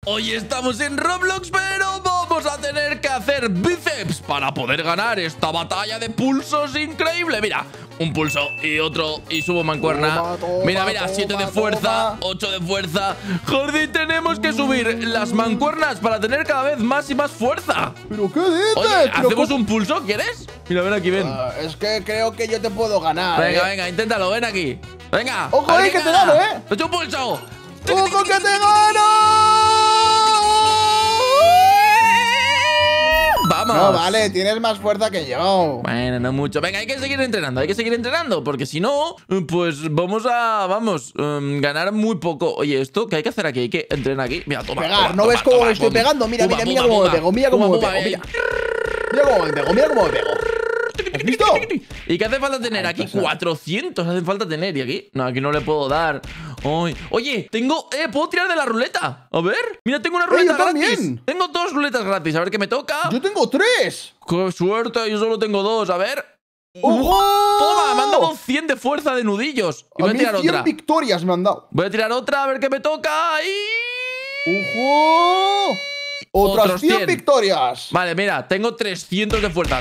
Hoy estamos en Roblox, pero vamos a tener que hacer bíceps para poder ganar esta batalla de pulsos increíble. Mira, un pulso y otro y subo mancuerna. Mira, 7 de fuerza, 8 de fuerza. Jordi, tenemos que subir las mancuernas para tener cada vez más y más fuerza. ¿Pero qué dices? Oye, ¿hacemos un pulso? ¿Quieres? Mira, ven aquí, ven. Es que creo que yo te puedo ganar. Venga, inténtalo, ven aquí. Venga. Ojo, que te gano, ¡He hecho un pulso! ¡Ojo, que te gano! ¡Vamos! No, vale, tienes más fuerza que yo. Bueno, no mucho. Venga, hay que seguir entrenando, porque si no, pues vamos a, ganar muy poco. Oye, ¿esto qué hay que hacer aquí? Hay que entrenar aquí. Mira, toma. Pegar, ¿no ves cómo me estoy pegando? Mira cómo me pego, mira cómo me pego, mira. Mira cómo me pego, mira cómo me pego. ¿Has visto? ¿Y qué hace falta tener? Aquí 400 hacen falta tener. ¿Y aquí? No, aquí no le puedo dar. Oye, puedo tirar de la ruleta. A ver, mira, tengo una ruleta gratis. Tengo 2 ruletas gratis. A ver qué me toca. Yo tengo 3. ¡Qué suerte! Yo solo tengo 2. A ver. ¡Ojo! Toma, me han dado 100 de fuerza de nudillos. Y voy a tirar 100 otra. victorias me han dado. Voy a tirar otra, a ver qué me toca. Y... ¡Ojo! Otras 100 victorias. Vale, mira, tengo 300 de fuerza.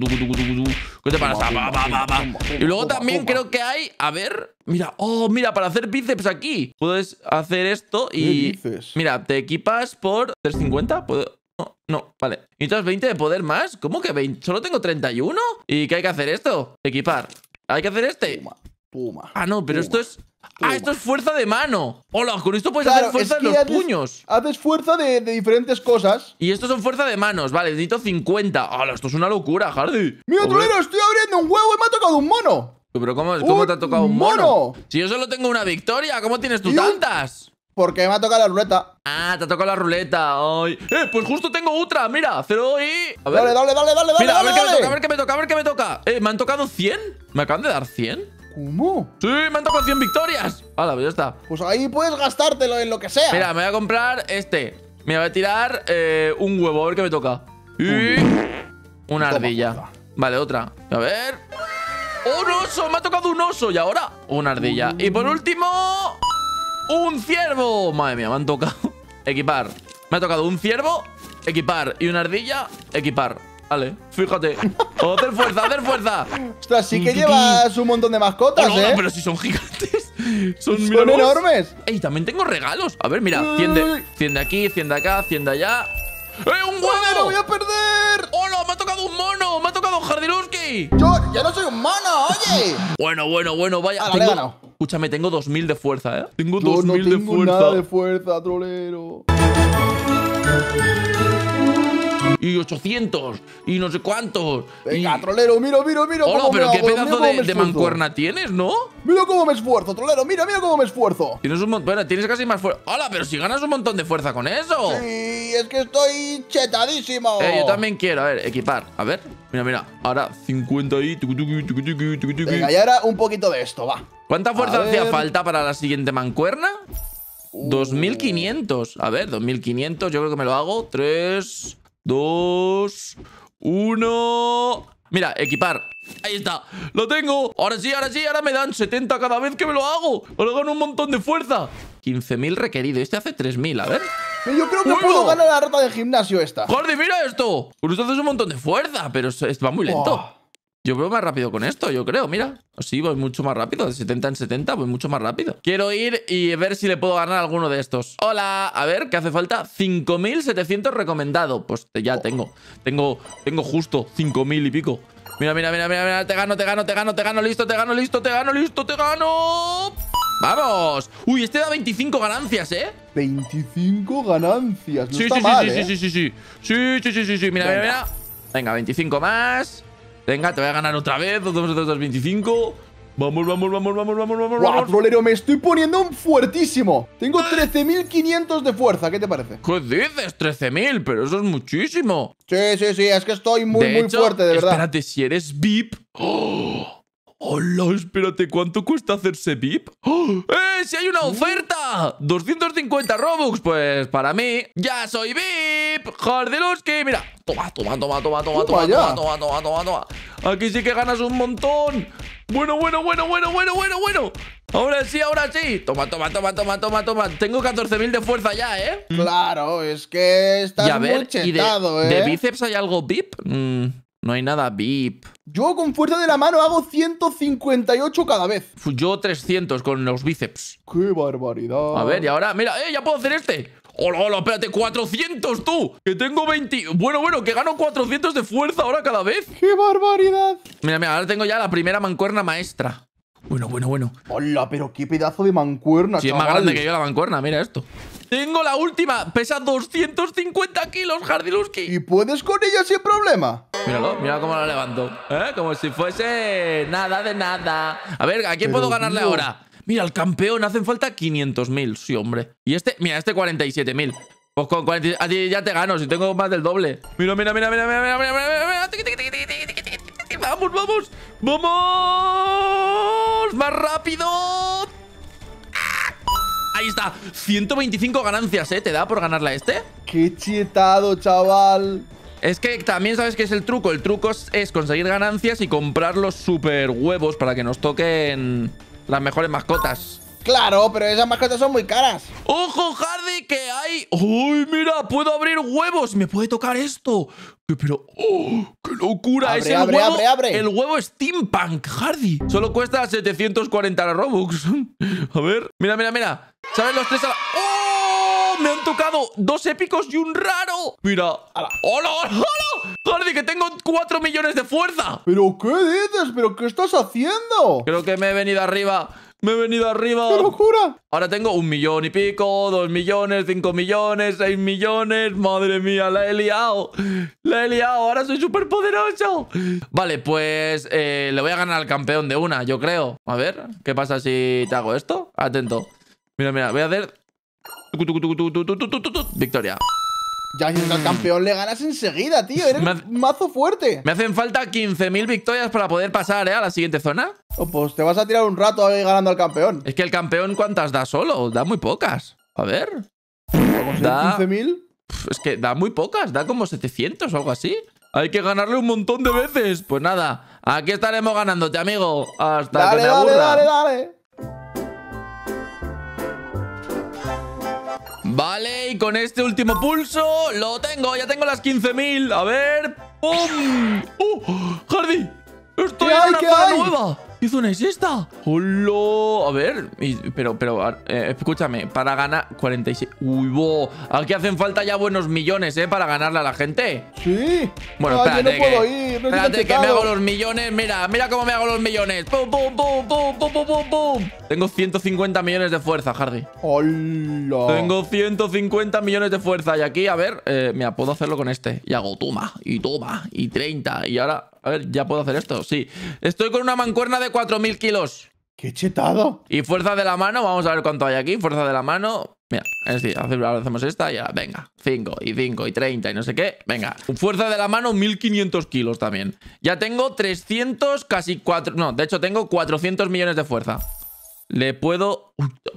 ¿Qué te pasa? Va. Y luego también creo que hay... A ver... Mira, mira, para hacer bíceps aquí puedes hacer esto y... ¿Qué dices? Mira, te equipas por 350. ¿Puedo? No, vale. ¿Necesitas 20 de poder más? ¿Cómo que 20? ¿Solo tengo 31? ¿Y qué hay que hacer esto? Equipar. ¿Hay que hacer este? Puma. Ah, no, pero esto es... Ah, esto es fuerza de mano. Hola, con esto puedes hacer fuerza en los puños. Haces fuerza de diferentes cosas. Y estos son fuerza de manos. Vale, necesito 50. Hola, esto es una locura, Hardy. Mira, trolero, estoy abriendo un huevo y me ha tocado un mono. ¿Pero cómo te ha tocado un mono? Si yo solo tengo una victoria, ¿cómo tienes tú tantas? Porque me ha tocado la ruleta. Ah, te ha tocado la ruleta. Ay. Pues justo tengo otra. Mira, 0 y... A ver. Dale. Mira, a ver qué me toca. ¿Me han tocado 100? ¿Me acaban de dar 100? ¿Cómo? Sí, me han tocado 100 victorias. Hala, pues ya está. Pues ahí puedes gastártelo en lo que sea. Mira, me voy a comprar este. Me voy a tirar un huevo, a ver qué me toca. Y... una ardilla. Vale, otra. A ver... ¡Un oso! Me ha tocado un oso. Y ahora, una ardilla. Y por último... ¡un ciervo! Madre mía, me han tocado. Equipar. Me ha tocado un ciervo, equipar. Y una ardilla, equipar. Vale, fíjate. Hacer fuerza. Ostras, sí que llevas un montón de mascotas, no, pero si son gigantes. Son enormes. Ey, también tengo regalos. A ver, mira, 100 de aquí, 100 de acá, 100 de allá. ¡Un huevo! ¡No voy a perder! ¡Hola! ¡Me ha tocado un mono! ¡Me ha tocado un Jardiluski! Yo ya no soy un mono, oye. Bueno, vaya. Escúchame, tengo 2000 de fuerza, ¿eh? Tengo 2000 de fuerza. No tengo nada de fuerza, trolero. Y 800. Y no sé cuántos. Venga, trolero, mira. Hola, pero qué pedazo de mancuerna tienes, ¿no? Mira cómo me esfuerzo, trolero. Mira cómo me esfuerzo. Tienes un montón. Bueno, tienes casi más fuerza. Hola, pero si ganas un montón de fuerza con eso. Sí, es que estoy chetadísimo. Yo también quiero. A ver, equipar. A ver. Mira. Ahora 50 ahí. Venga, y ahora un poquito de esto, va. ¿Cuánta fuerza hacía falta para la siguiente mancuerna? 2500. A ver, 2500. Yo creo que me lo hago. 3, 2, 1. Mira, equipar. Ahí está. Lo tengo. Ahora sí. Ahora me dan 70 cada vez que me lo hago. Ahora gano un montón de fuerza. 15.000 requerido. Este hace 3.000. A ver. Yo creo que puedo ganar la reta de gimnasio esta. Jordi, mira esto. Con esto haces un montón de fuerza. Pero va muy lento. Yo voy más rápido con esto, yo creo, mira. Sí, voy mucho más rápido. De 70 en 70 voy mucho más rápido. Quiero ir y ver si le puedo ganar a alguno de estos. Hola, a ver, ¿qué hace falta? 5.700 recomendado. Pues ya tengo justo 5.000 y pico. Mira. Te gano. Listo, te gano. ¡Vamos! Uy, este da 25 ganancias, ¿eh? 25 ganancias. No está mal, Sí. Mira. Venga, 25 más. Venga, te voy a ganar otra vez. Otros 25. Vamos. ¡Guau, trolero! Me estoy poniendo un fuertísimo. Tengo 13.500 de fuerza. ¿Qué te parece? ¿Qué dices? 13.000, pero eso es muchísimo. Sí. Es que estoy muy fuerte, de verdad. Espérate, si eres VIP. Hola, espérate, ¿cuánto cuesta hacerse VIP? ¡Si hay una oferta! 250 Robux, pues para mí ya soy VIP. Jardiluski, mira, Toma. ya. Toma. Aquí sí que ganas un montón. Bueno. Ahora sí. Toma. Tengo 14.000 de fuerza ya, ¿eh? Claro, es que estás muy chetado, ¿De bíceps hay algo VIP? No hay nada VIP. Yo con fuerza de la mano hago 158 cada vez. Yo 300 con los bíceps. ¡Qué barbaridad! A ver, y ahora, mira, ya puedo hacer este. Hola, espérate, 400 tú. Que tengo 20. Bueno, que gano 400 de fuerza ahora cada vez. ¡Qué barbaridad! Mira, ahora tengo ya la primera mancuerna maestra. Bueno. Hola, pero qué pedazo de mancuerna, Sí, chaval. es más grande que yo la mancuerna, mira esto. Tengo la última, pesa 250 kilos, Hardiluski. ¿Y puedes con ella sin problema? Míralo, mira cómo la levanto. Como si fuese nada de nada. A ver, ¿a quién puedo ganarle ahora? Mira, al campeón hacen falta 500.000, sí, hombre. Y este, mira, 47.000. Pues con 40, a ti ya te gano, si tengo más del doble. Mira. ¡Vamos! ¡Más rápido! Ahí está, 125 ganancias, ¿eh? ¿Te da por ganarle a este? ¡Qué chetado, chaval! Es que también sabes que es el truco. El truco es conseguir ganancias y comprar los super huevos para que nos toquen las mejores mascotas. Claro, pero esas mascotas son muy caras. ¡Ojo, Hardy! Que hay... ¡Uy, mira! Puedo abrir huevos. Me puede tocar esto. Pero... ¡Oh! ¡Qué locura! Abre, Es el abre, huevo. abre. El huevo Steampunk, Hardy. Solo cuesta 740 Robux. A ver. Mira. ¿Sabes los tres a la... ¡Oh! Me han tocado 2 épicos y un raro. Mira. ¡Hola! Hardy, que tengo 4 millones de fuerza. ¿Pero qué dices? ¿Pero qué estás haciendo? Creo que me he venido arriba. ¡Qué locura! Ahora tengo 1 millón y pico, 2 millones, 5 millones, 6 millones. Madre mía, la he liado. Ahora soy súper poderoso. Vale, pues le voy a ganar al campeón de una, yo creo. A ver, ¿qué pasa si te hago esto? Atento. Mira, voy a hacer... Victoria. Ya si al campeón le ganas enseguida, tío. Eres mazo fuerte. Me hacen falta 15.000 victorias para poder pasar, a la siguiente zona. Pues te vas a tirar un rato ahí ganando al campeón. Es que el campeón, ¿cuántas da solo? Da muy pocas. A ver. Da 15.000. Es que da muy pocas. Da como 700 o algo así. Hay que ganarle un montón de veces. Pues nada, aquí estaremos ganándote, amigo. Hasta que me aburra. Dale. Vale, y con este último pulso lo tengo. Ya tengo las 15.000. A ver. ¡Pum! ¡Hardy! ¡Estoy en una zona nueva! ¿Qué zona es esta? ¡Hola! A ver, pero escúchame, para ganar 46. ¡Uy, bo! Aquí hacen falta ya buenos millones, para ganarle a la gente. Sí. Bueno, espérate, yo no puedo ir, espérate que me hago los millones. Mira cómo me hago los millones. ¡Pum! Tengo 150 millones de fuerza, Hardy. ¡Hola! Tengo 150 millones de fuerza. Y aquí, a ver, mira, puedo hacerlo con este. Y hago toma, y 30. Y ahora, a ver, ¿ya puedo hacer esto? Sí. Estoy con una mancuerna de 4.000 kilos. ¡Qué chetado! Y fuerza de la mano, vamos a ver cuánto hay aquí. Fuerza de la mano. Mira, es decir, ahora hacemos esta y ahora, venga. 5 y 30 y no sé qué. Venga. Fuerza de la mano, 1.500 kilos también. Ya tengo 300, casi 4... No, de hecho tengo 400 millones de fuerza. Le puedo...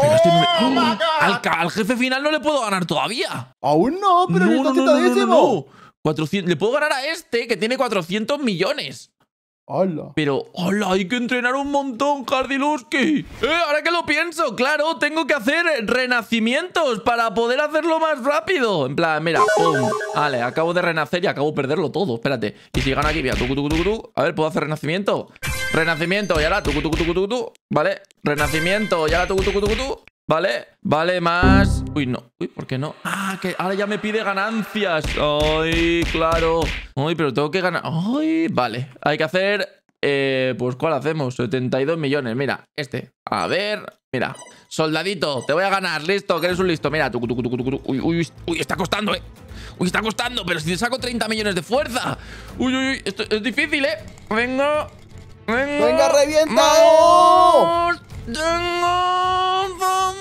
Al jefe final no le puedo ganar todavía. Aún no, pero no. 400... Le puedo ganar a este que tiene 400 millones. ¡Hola! Pero, ¡hola! Hay que entrenar un montón, Hardiluski. Ahora que lo pienso, claro, tengo que hacer renacimientos para poder hacerlo más rápido. En plan, mira, ¡pum! Vale, acabo de renacer y acabo de perderlo todo. Espérate. Y si gano aquí, mira, A ver, ¿puedo hacer renacimiento? Renacimiento, y ahora, Vale, renacimiento, y ahora, Vale, más... Uy, no. Uy, ¿por qué no? Ah, que ahora ya me pide ganancias. Ay, claro. Ay, pero tengo que ganar... Ay, vale. Hay que hacer... pues, ¿cuál hacemos? 72 millones. Mira, este. A ver... Mira. Soldadito, te voy a ganar. Listo, que eres un listo. Mira. Uy, está costando, Uy, está costando. Pero si te saco 30 millones de fuerza. Uy. Esto es difícil, Venga, revienta. ¡Vamos! ¡Vamos!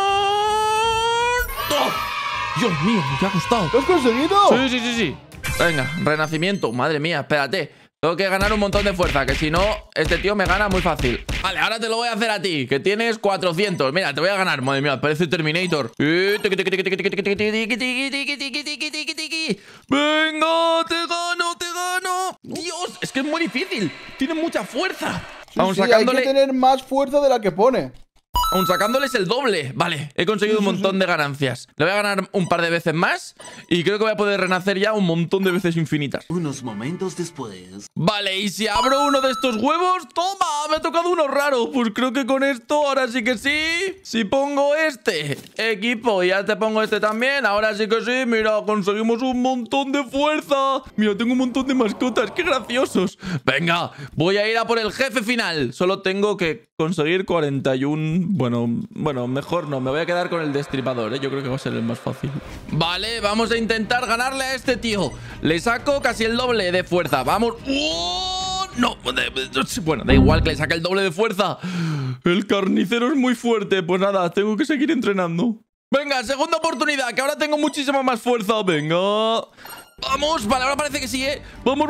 ¡Oh! Dios mío, me ha costado. ¿Lo has conseguido? Sí. Venga, renacimiento. Madre mía, espérate. Tengo que ganar un montón de fuerza, que si no, este tío me gana muy fácil. Vale, ahora te lo voy a hacer a ti, que tienes 400. Mira, te voy a ganar. Madre mía, parece Terminator. Venga, te gano. Dios, es que es muy difícil. Tiene mucha fuerza. Vamos sacándole... hay que tener más fuerza de la que pone. Aún sacándoles el doble. Vale, he conseguido un montón de ganancias. Le voy a ganar un par de veces más y creo que voy a poder renacer ya un montón de veces infinitas. Unos momentos después. Vale, y si abro uno de estos huevos, ¡toma! Me ha tocado uno raro. Pues creo que con esto ahora sí que sí. Si pongo este equipo y ya te pongo este también, ahora sí que sí. Mira, conseguimos un montón de fuerza. Mira, tengo un montón de mascotas. ¡Qué graciosos! Venga, voy a ir a por el jefe final. Solo tengo que conseguir 41... Bueno, mejor no. Me voy a quedar con el destripador, ¿eh? Yo creo que va a ser el más fácil. Vale, vamos a intentar ganarle a este tío. Le saco casi el doble de fuerza. Vamos. ¡Oh! No. Bueno, da igual que le saque el doble de fuerza. El carnicero es muy fuerte. Pues nada, tengo que seguir entrenando. Venga, segunda oportunidad, que ahora tengo muchísima más fuerza. Venga. Vamos. Vale, ahora parece que sí, ¿eh? Vamos.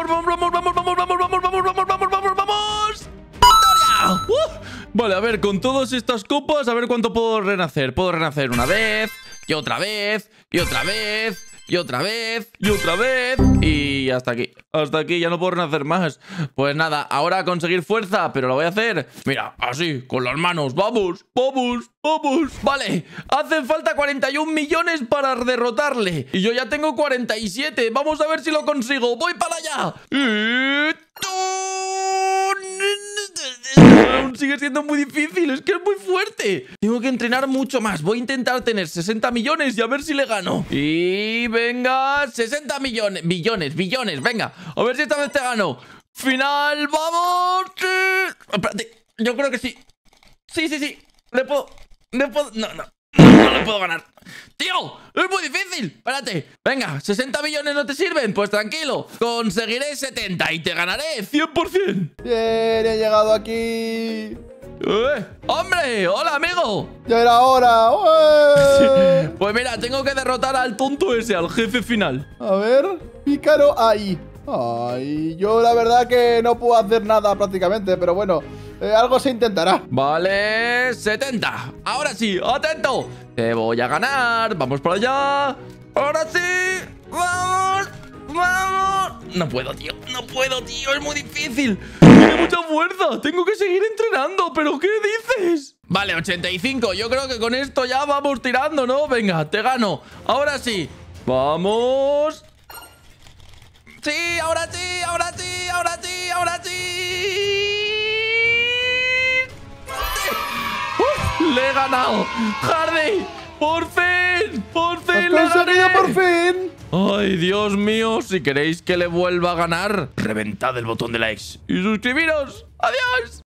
Vale, a ver, con todas estas copas, a ver cuánto puedo renacer. Puedo renacer una vez, y otra vez, y otra vez, y otra vez, y otra vez. Y hasta aquí. Hasta aquí, ya no puedo renacer más. Pues nada, ahora a conseguir fuerza, pero lo voy a hacer, mira, así, con las manos. Vamos. Vale, hacen falta 41 millones para derrotarle. Y yo ya tengo 47. Vamos a ver si lo consigo. Voy para allá. Aún sigue siendo muy difícil, es que es muy fuerte. Tengo que entrenar mucho más. Voy a intentar tener 60 millones y a ver si le gano. Y venga, 60 millones. Billones, venga. A ver si esta vez te gano. Final, vamos. Espérate, yo creo que sí. Sí. Le puedo. No le puedo ganar. ¡Tío! ¡Es muy difícil! Espérate. Venga, ¿60 millones no te sirven? Pues tranquilo. Conseguiré 70 y te ganaré 100%. Bien, he llegado aquí. ¡Hombre! ¡Hola, amigo! ¡Ya era hora! Sí. Pues mira, tengo que derrotar al tonto ese, al jefe final. A ver, pícaro ahí. Ay, yo la verdad que no puedo hacer nada prácticamente, pero bueno, algo se intentará. Vale, 70. Ahora sí, atento. Te voy a ganar. Vamos para allá. Ahora sí. Vamos. No puedo, tío. Es muy difícil. Tiene mucha fuerza. Tengo que seguir entrenando. ¿Pero qué dices? Vale, 85. Yo creo que con esto ya vamos tirando, ¿no? Venga, te gano. Ahora sí. Vamos. Sí, ahora sí. ¡Le he ganado! ¡Hardy! ¡Por fin! ¡Le he conseguido por fin! ¡Ay, Dios mío! Si queréis que le vuelva a ganar, reventad el botón de likes y suscribiros. ¡Adiós!